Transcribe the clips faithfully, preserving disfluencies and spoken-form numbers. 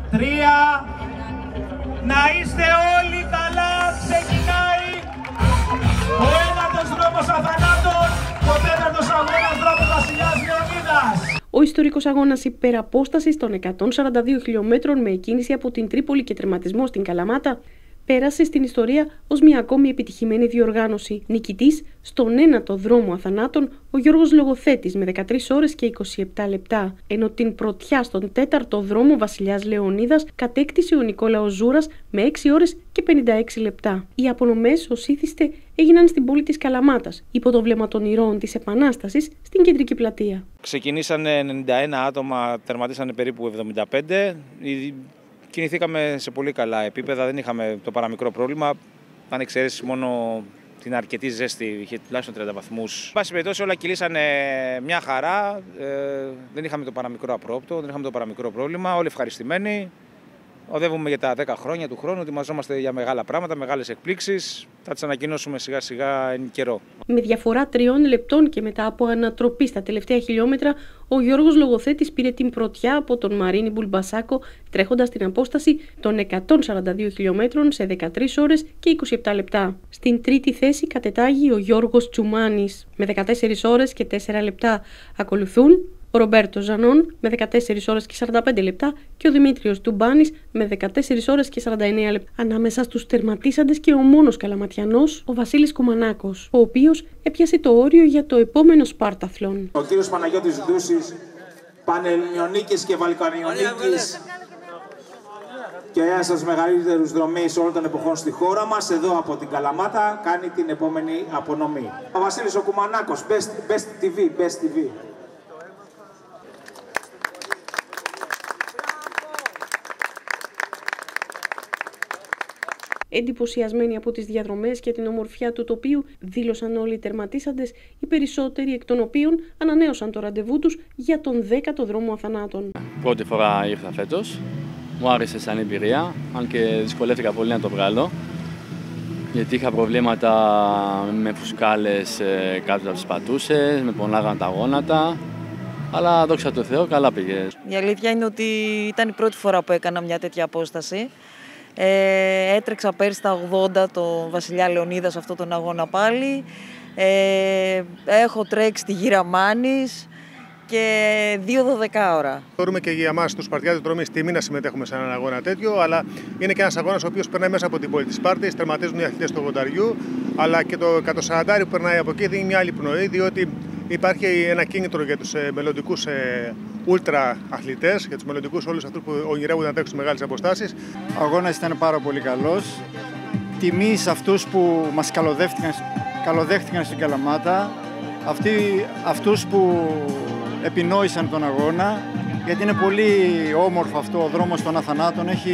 τρία, να είστε όλοι καλά, ξεκινάει ο ένατος δρόμος αθανάτων, ο τέταρτος αγώνας δρόμου Βασιλιάς Λεωνίδας. Ο ιστορικός αγώνας υπεραπόστασης των εκατόν σαράντα δύο χιλιόμετρων με εκκίνηση από την Τρίπολη και τερματισμό στην Καλαμάτα πέρασε στην ιστορία ως μια ακόμη επιτυχημένη διοργάνωση. Νικητής στον ένατο δρόμο αθανάτων ο Γιώργος Λογοθέτης με δεκατρείς ώρες και είκοσι επτά λεπτά, ενώ την πρωτιά στον τέταρτο δρόμο Βασιλιάς Λεωνίδας κατέκτησε ο Νικόλαος Ζούρας με έξι ώρες και πενήντα έξι λεπτά. Οι απονομές ως ήθιστε έγιναν στην πόλη της Καλαμάτας, υπό το βλέμμα των ηρώων της Επανάστασης στην κεντρική πλατεία. Ξεκινήσανε ενενήντα ένα άτομα, τερματίσανε περίπου εβδομήντα πέντε. Κινηθήκαμε σε πολύ καλά επίπεδα, δεν είχαμε το παραμικρό πρόβλημα. Αν εξαιρέσεις μόνο την αρκετή ζέστη, είχε τουλάχιστον τριάντα βαθμούς. Εν πάση περιπτώσει, όλα κυλήσανε μια χαρά. Ε, δεν είχαμε το παραμικρό απρόπτο, δεν είχαμε το παραμικρό πρόβλημα. Όλοι ευχαριστημένοι. Οδεύουμε για τα δέκα χρόνια του χρόνου, ετοιμαζόμαστε για μεγάλα πράγματα, μεγάλες εκπλήξεις. Θα τις ανακοινώσουμε σιγά σιγά εν καιρό. Με διαφορά τριών λεπτών και μετά από ανατροπή στα τελευταία χιλιόμετρα, ο Γιώργος Λογοθέτης πήρε την πρωτιά από τον Μαρίνι Μπουλμπασάκο, τρέχοντας την απόσταση των εκατόν σαράντα δύο χιλιόμετρων σε δεκατρείς ώρες και είκοσι επτά λεπτά. Στην τρίτη θέση κατετάγει ο Γιώργος Τσουμάνης με δεκατέσσερις ώρες και τέσσερα λεπτά. Ακολουθούν ο Ρομπέρτο Ζανών με δεκατέσσερις ώρες και σαράντα πέντε λεπτά και ο Δημήτριος Τουμπάνης με δεκατέσσερις ώρες και σαράντα εννέα λεπτά. Ανάμεσα στους τερματίσαντες και ο μόνος καλαματιανός, ο Βασίλης Κουμανάκος, ο οποίος έπιασε το όριο για το επόμενο Σπάρταθλον. Ο κύριος Παναγιώτης Ντούσης, Πανελληνιονίκης και Βαλκανιονίκης και ένας από τους μεγαλύτερους δρομείς όλων των εποχών στη χώρα μας, εδώ από την Καλαμάτα, κάνει την επόμενη απονομή. Ο Βασίλης ο Κουμανάκος, Best, Best τι βι, Best τι βι. Εντυπωσιασμένοι από τις διαδρομές και την ομορφιά του τοπίου, δήλωσαν όλοι οι τερματίσαντες, οι περισσότεροι εκ των οποίων ανανέωσαν το ραντεβού τους για τον δέκατο δρόμο αθανάτων. Πρώτη φορά ήρθα φέτος. Μου άρεσε σαν εμπειρία, αν και δυσκολεύτηκα πολύ να το βγάλω, γιατί είχα προβλήματα με φουσκάλες κάτω από τις πατούσες, με πονάγαν τα γόνατα, αλλά δόξα τω Θεώ καλά πήγε. Η αλήθεια είναι ότι ήταν η πρώτη φορά που έκανα μια τέτοια απόσταση. Ε, έτρεξα πέρσι τα ογδόντα το Βασιλιά Λεωνίδα σε αυτόν τον αγώνα πάλι. Ε, έχω τρέξει τη Γύρα Μάνης και δύο δώδεκα ώρα. Θεωρούμε και για εμάς τους Σπαρτιάτες Δρομής τιμή να συμμετέχουμε σε έναν αγώνα τέτοιο, αλλά είναι και ένας αγώνας ο οποίος περνάει μέσα από την πόλη της Σπάρτης, τερματίζουν οι αθλητές του ογδονταριού, αλλά και το εκατοσαράντα που περνάει από εκεί δίνει μια άλλη πνοή, διότι υπάρχει ένα κίνητρο για τους μελλοντικούς ούλτρα αθλητές, για τους μελλοντικούς όλους αυτούς που ονειρεύονται να τρέξουν μεγάλες αποστάσεις. Ο αγώνας ήταν πάρα πολύ καλός. Τιμή σε αυτούς που μας καλοδέχτηκαν, καλοδέχτηκαν στην Καλαμάτα, αυτοί, αυτούς που επινόησαν τον αγώνα, γιατί είναι πολύ όμορφο αυτό ο δρόμος των αθανάτων, έχει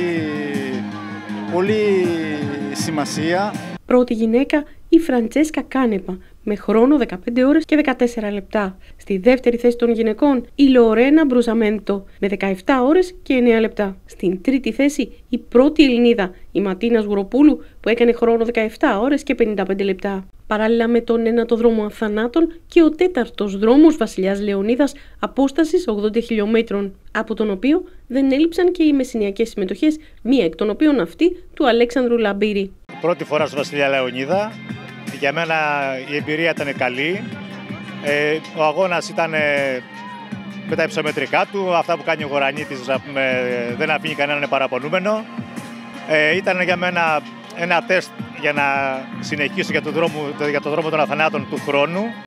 πολύ σημασία. Πρώτη γυναίκα η Φραντσέσκα Κάνεπα με χρόνο δεκαπέντε ώρες και δεκατέσσερα λεπτά. Στη δεύτερη θέση των γυναικών η Λορένα Μπρουζαμέντο με δεκαεπτά ώρες και εννέα λεπτά. Στην τρίτη θέση η πρώτη Ελληνίδα η Ματίνα Σγουροπούλου που έκανε χρόνο δεκαεπτά ώρες και πενήντα πέντε λεπτά. Παράλληλα με τον ένατο δρόμο αθανάτων και ο τέταρτος δρόμος Βασιλιάς Λεωνίδας απόστασης ογδόντα χιλιόμετρων, από τον οποίο δεν έλειψαν και οι μεσηνιακές συμμετοχές, μία εκ των οποίων αυτή του Αλέξανδρου Λαμπύρη. Πρώτη φορά στο Βασιλιά Λεωνίδα. Για μένα η εμπειρία ήταν καλή. Ε, ο αγώνας ήταν ε, με τα υψομετρικά του, αυτά που κάνει ο Γορανίτης, ε, δεν αφήνει κανέναν παραπονούμενο. Ε, ήταν για μένα ένα τεστ για να συνεχίσω για το δρόμο, για το δρόμο των αθανάτων του χρόνου.